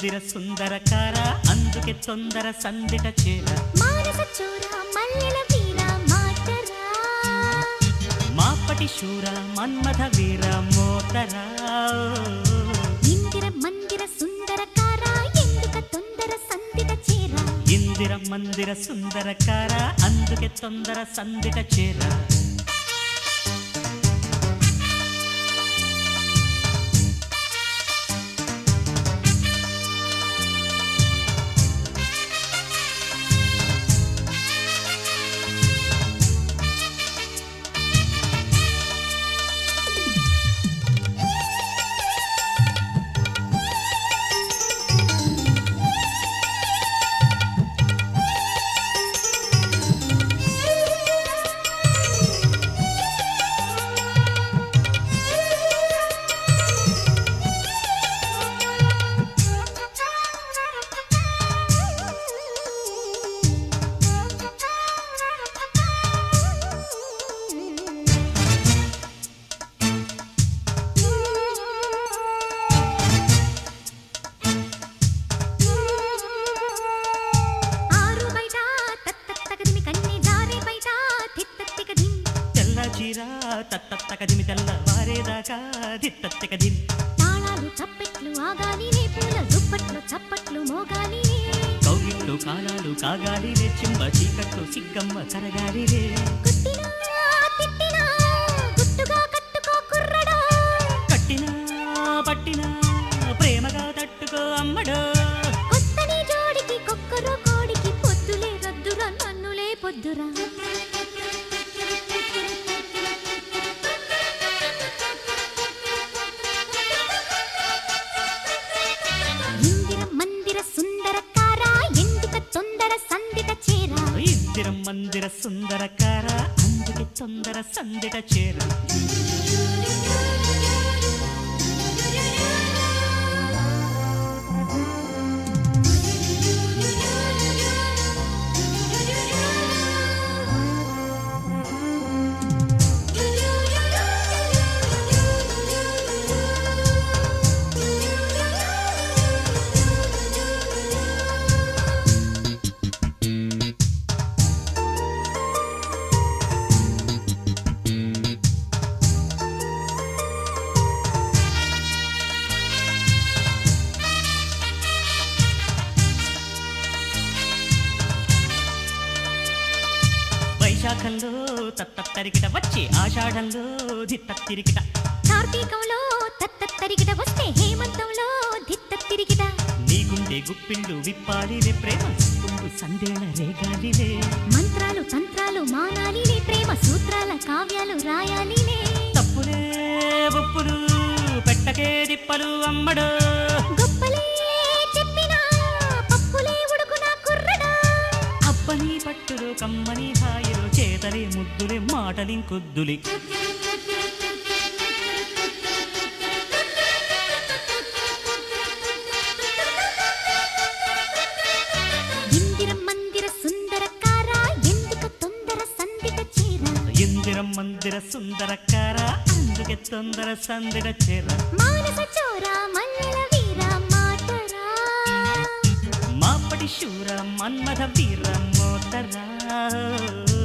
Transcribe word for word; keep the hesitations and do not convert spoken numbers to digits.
మందిర సుందరకార అందుకే తొందర సందిట చేర మానస చోర మల్లెల వీర మాటరా మాపటి శూర మన్మథ వీర మోతరా ఇందిర మందిర సుందరకార ఎందుక తొందర సందిట చేర ఇందిర మందిర సుందరకార అందుకే తొందర సందిట చేర తత్తకదిమి తెల్ల వారేదాకా దిత్తకదిమి తాళాలు చప్పట్లు ఆగాలి రే పూల దుప్పట్లు చప్పట్లు మోగాలి కౌగిట్లు కాలాలు కాగాలి రే చింబ చీకట్లు సిగ్గమ్మ కరగాలి రే కుట్టినా తిట్టినా గుట్టుగా కట్టుకో కుర్రడా కట్టినా పట్టినా ప్రేమగా తట్టుకో అమ్మడో కొత్తని జోడికి కొక్కరో కోడికి పొద్దులే రద్దురా నన్నులే పొద్దురా ఇందిర మందిర సుందరకార అందుకే తొందర సందిట చేర వైశాఖంలో తత్తరికిట వచ్చి ఆషాఢంలో దిత్తరికిట కార్తీకంలో తత్తరికిట వస్తే హేమంతంలో దిత్తరికిట నీ గుండె గుప్పిళ్ళు విప్పాలి రే ప్రేమ కుంగు సందేళ రేగాలి రే మంత్రాలు తంత్రాలు మానాలి రే ప్రేమ సూత్రాల కావ్యాలు రాయాలి రే తప్పులే ఉప్పులు పెట్టకే దిప్పలు అమ్మడు గొప్పలే చెప్పినా పప్పులే ఉడుకునా కుర్రడా అబ్బని పట్టులు కమ్మని హాయిలు చేతలే ముద్దులే మాటలింకొద్దులి ఇందిర మందిర సుందరకార ఎందుక తొందర సందిట చేర ఇందిర మందిర సుందరకార అందుకే తొందర సందిట చేర మానస చోర మల్లెల వీర మాటరా మాపటి శూర మన్మథ వీర మోతరా